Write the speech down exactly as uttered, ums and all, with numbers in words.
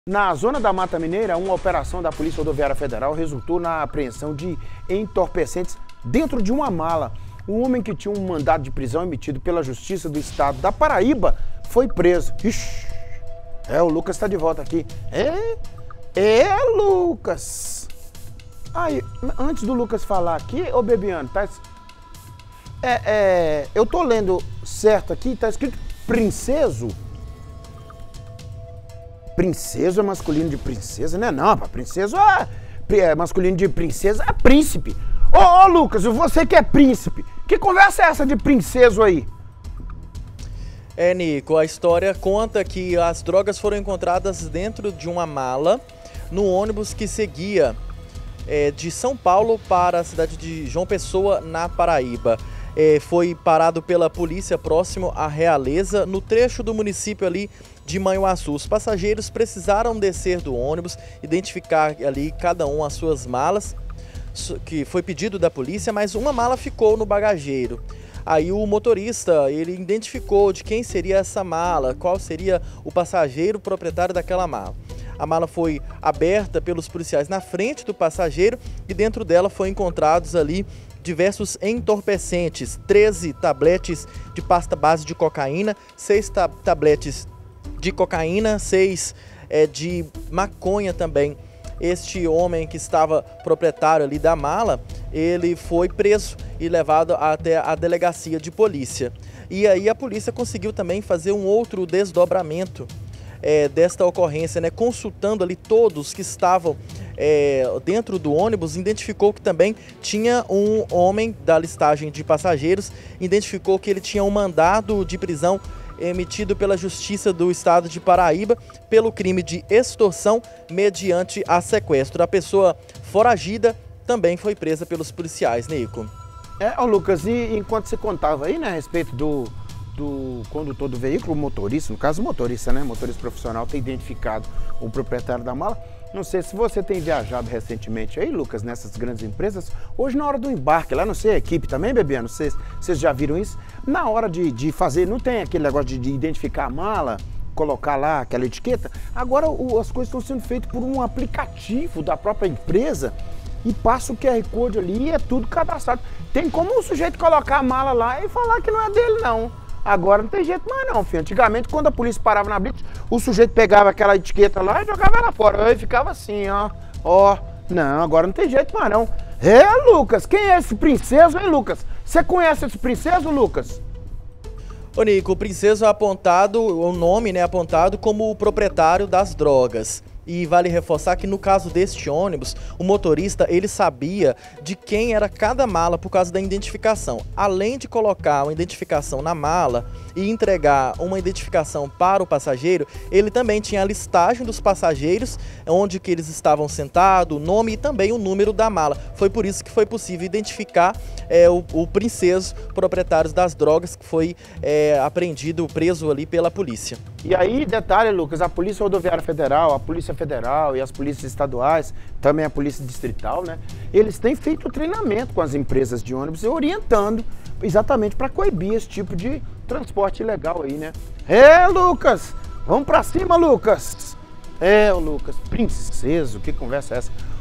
Na zona da Mata Mineira, uma operação da Polícia Rodoviária Federal resultou na apreensão de entorpecentes dentro de uma mala. Um homem que tinha um mandado de prisão emitido pela Justiça do Estado da Paraíba foi preso. Ixi, é, o Lucas está de volta aqui. É, é, Lucas. Aí, antes do Lucas falar aqui, ô Bebiano, tá... É, é, eu tô lendo certo aqui, tá escrito princeso. Princeso é masculino de princesa, né? Não, pá, princeso é, é masculino de princesa, é príncipe. Ô, ô, Lucas, você que é príncipe, que conversa é essa de princeso aí? É, Nico, a história conta que as drogas foram encontradas dentro de uma mala no ônibus que seguia é, de São Paulo para a cidade de João Pessoa, na Paraíba. É, foi parado pela polícia próximo à Realeza, no trecho do município ali de Manhuaçu. Os passageiros precisaram descer do ônibus, identificar ali cada um as suas malas, que foi pedido da polícia, mas uma mala ficou no bagageiro. Aí o motorista, ele identificou de quem seria essa mala, qual seria o passageiro proprietário daquela mala. A mala foi aberta pelos policiais na frente do passageiro e dentro dela foi encontrados ali diversos entorpecentes, treze tabletes de pasta base de cocaína, seis tab tabletes de cocaína, seis é, de maconha também. Este homem que estava proprietário ali da mala, ele foi preso e levado até a delegacia de polícia. E aí a polícia conseguiu também fazer um outro desdobramento é, desta ocorrência, né? Consultando ali todos que estavam é, dentro do ônibus, identificou que também tinha um homem da listagem de passageiros, identificou que ele tinha um mandado de prisão emitido pela Justiça do Estado de Paraíba pelo crime de extorsão mediante a sequestro. A pessoa foragida também foi presa pelos policiais, Nico. É, ó, Lucas, e enquanto você contava aí, né, a respeito do, do condutor do veículo, o motorista, no caso motorista, né, motorista profissional, ter identificado o proprietário da mala. Não sei se você tem viajado recentemente aí, Lucas, nessas grandes empresas. Hoje, na hora do embarque, lá, não sei, a equipe também, Bebiano, vocês, vocês já viram isso? Na hora de, de fazer, não tem aquele negócio de, de identificar a mala, colocar lá aquela etiqueta? Agora, o, as coisas estão sendo feitas por um aplicativo da própria empresa e passa o Q R Code ali e é tudo cadastrado. Tem como o sujeito colocar a mala lá e falar que não é dele, não. Agora não tem jeito mais não, filho. Antigamente, quando a polícia parava na blitz, o sujeito pegava aquela etiqueta lá e jogava ela fora. Aí ficava assim, ó, ó. Não, agora não tem jeito mais não. É, Lucas, quem é esse princeso, hein, Lucas? Você conhece esse princeso, Lucas? Ô, Nico, o princeso é apontado, o nome, né, apontado como o proprietário das drogas. E vale reforçar que no caso deste ônibus, o motorista, ele sabia de quem era cada mala por causa da identificação. Além de colocar uma identificação na mala e entregar uma identificação para o passageiro, ele também tinha a listagem dos passageiros, onde que eles estavam sentados, o nome e também o número da mala. Foi por isso que foi possível identificar é, o, o princeso, proprietário das drogas, que foi é, apreendido, preso ali pela polícia. E aí, detalhe, Lucas, a Polícia Rodoviária Federal, a Polícia Federal e as polícias estaduais, também a Polícia Distrital, né? Eles têm feito treinamento com as empresas de ônibus e orientando exatamente para coibir esse tipo de transporte ilegal aí, né? É, Lucas! Vamos pra cima, Lucas! É, Lucas, princeso, que conversa é essa?